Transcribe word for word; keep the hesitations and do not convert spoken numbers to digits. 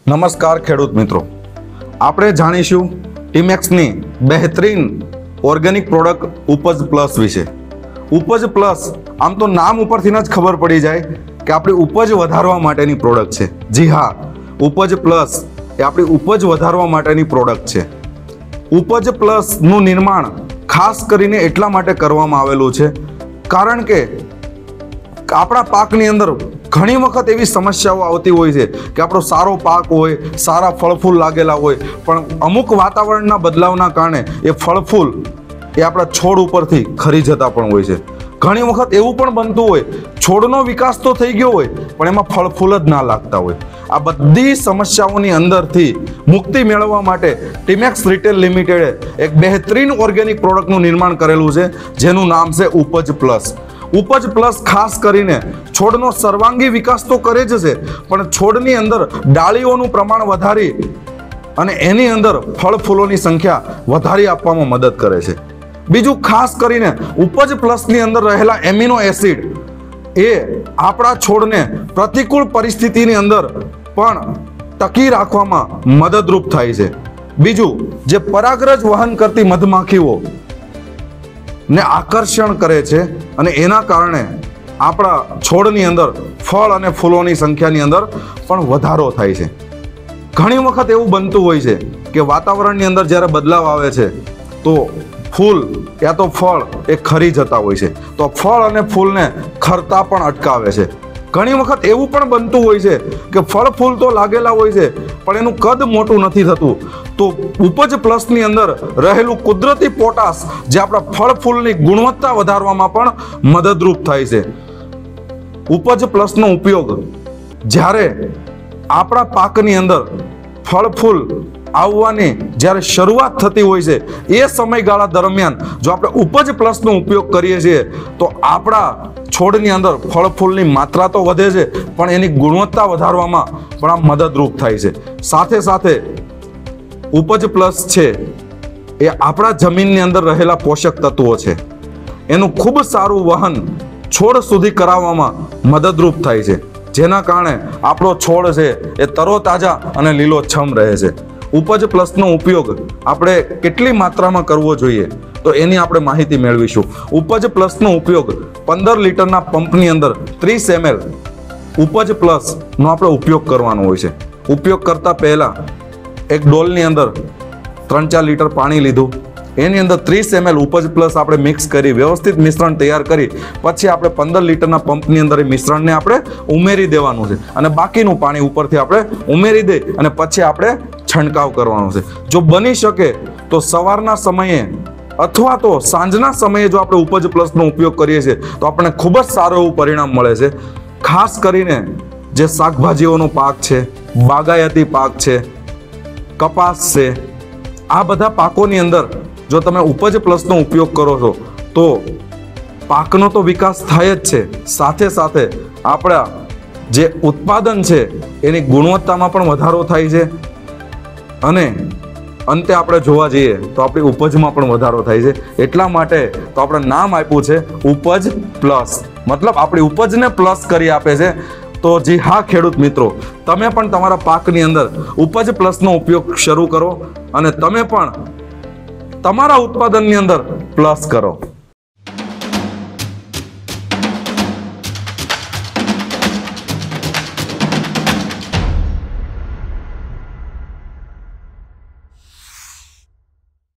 નમસ્કાર ખેડૂત મિત્રો, આપણે જાણીશું ટીમેક્સની બહેતરીન ઓર્ગેનિક પ્રોડક્ટ ઉપજ પ્લસ વિશે। ઉપજ પ્લસ આમ તો નામ ઉપરથી જ ખબર પડી જાય કે આપણી ઉપજ વધારવા માટેની પ્રોડક્ટ છે। જી હા, ઉપજ પ્લસ એ આપણી ઉપજ વધારવા માટેની પ્રોડક્ટ છે। ઉપજ પ્લસનું નિર્માણ ખાસ કરીને એટલા માટે કરવામાં આવેલું છે કારણ કે આપણા પાકની અંદર ઘણી વખત એવી સમસ્યાઓ આવતી હોય છે કે આપણો સારો પાક હોય, સારા ફળ ફૂલ લાગેલા હોય, પણ અમુક વાતાવરણના બદલાવના કારણે એ ફળ ફૂલ એ આપણા છોડ ઉપરથી ખરી જતા પણ હોય છે। ઘણી વખત એવું પણ બનતું હોય છોડનો વિકાસ તો થઈ ગયો હોય પણ એમાં ફળ ફૂલ જ ના લાગતા હોય। આ બધી સમસ્યાઓની અંદરથી મુક્તિ મેળવવા માટે ટીમેક્સ રિટેલ લિમિટેડે એક બહેતરીન ઓર્ગેનિક પ્રોડક્ટનું નિર્માણ કરેલું છે જેનું નામ છે ઉપજ પ્લસ। ઉપજ પ્લસ ખાસ કરીને છોડનો સર્વાંગી વિકાસ તો કરે જ છે પણ છોડની અંદર ડાળીઓનું પ્રમાણ વધારી અને એની અંદર ફળ ફૂલોની સંખ્યા વધારી આપવામાં મદદ કરે છે। બીજું ખાસ કરીને ઉપજ પ્લસની અંદર રહેલા એમિનો એસિડ એ આપણા છોડને પ્રતિકૂળ પરિસ્થિતિની અંદર પણ ટકી રાખવામાં મદદરૂપ થાય છે। બીજું, જે પરાગરજ વહન કરતી મધમાખીઓ ને આકર્ષણ કરે છે અને એના કારણે આપણા છોડની અંદર ફળ અને ફૂલોની સંખ્યાની અંદર પણ વધારો થાય છે। ઘણી વખત એવું બનતું હોય છે કે વાતાવરણની અંદર જ્યારે બદલાવ આવે છે તો ફૂલ યા તો ફળ એ ખરી જતા હોય છે, તો ફળ અને ફૂલને ખરતા પણ અટકાવે છે। ઘણી વખત એવું પણ બનતું હોય છે કે ફળ ફૂલ તો લાગેલા હોય છે પણ એનું કદ મોટું નથી થતું, તો ઉપજ પ્લસની અંદર રહેલું કુદરતી પોટાશ જે આપણા ફળ ફૂલની ગુણવત્તા વધારવામાં પણ મદદરૂપ થાય છે। ઉપજ પ્લસનો ઉપયોગ જ્યારે આપણા પાકની અંદર ફળ ફૂલ આવવાની જ્યારે શરૂઆત થતી હોય છે એ સમયગાળા દરમિયાન જો આપણે ઉપજ પ્લસનો ઉપયોગ કરીએ છીએ તો આપણા છોડની અંદર ફળ ફૂલની માત્રા તો વધે છે પણ એની ગુણવત્તા વધારવામાં પણ આ મદદરૂપ થાય છે। સાથે સાથે ઉપજ પ્લસ છે એ આપણા જમીનની અંદર રહેલા પોષક તત્વો છે એનું ખૂબ સારું વહન છોડ સુધી કરાવવામાં મદદરૂપ થાય છે, જેના કારણે આપણો છોડ છે એ તરોતાજા અને લીલોછમ રહે છે। ઉપજ પ્લસનો ઉપયોગ આપણે કેટલી માત્રામાં કરવો જોઈએ તો એની આપણે માહિતી મેળવીશું। ઉપજ પ્લસનો ઉપયોગ પંદર લીટરના પંપની અંદર ત્રીસ એમએલ ઉપજ પ્લસનો આપણે ઉપયોગ કરવાનો હોય છે। ઉપયોગ કરતા પહેલા એક ડોલની અંદર ત્રણ ચાર લીટર પાણી લીધું, એની અંદર ત્રીસ એમએલ ઉપજ પ્લસ આપણે મિક્સ કરી વ્યવસ્થિત મિશ્રણ તૈયાર કરી પછી આપણે પંદર લીટરના પંપની અંદર એ મિશ્રણને આપણે ઉમેરી દેવાનું છે અને બાકીનું પાણી ઉપરથી આપણે ઉમેરી દઈ અને પછી આપણે છંટકાવ કરવાનો છે। જો બની શકે તો સવારના સમયે અથવા તો સાંજના સમયે જો આપણે ઉપજ પ્લસનો ઉપયોગ કરીએ છીએ તો આપણને ખૂબ જ સારું એવું પરિણામ મળે છે। ખાસ કરીને જે શાકભાજીઓનો પાક છે, બાગાયતી પાક છે, કપાસ છે, આ બધા પાકોની અંદર જો તમે ઉપજ પ્લસનો ઉપયોગ કરો છો તો પાકનો તો વિકાસ થાય જ છે, સાથે સાથે આપણા જે ઉત્પાદન છે એની ગુણવત્તામાં પણ વધારો થાય છે અને અંતે આપણે જોવા જઈએ તો આપણી ઉપજમાં પણ વધારો થાય છે। એટલા માટે તો આપણે નામ આપ્યું છે ઉપજ પ્લસ, મતલબ આપણી ઉપજને પ્લસ કરી આપે છે। તો જી હા ખેડૂત મિત્રો, તમે પણ તમારા પાકની અંદર ઉપજ પ્લસનો ઉપયોગ શરૂ કરો અને તમે પણ તમારા ઉત્પાદનની અંદર પ્લસ કરો।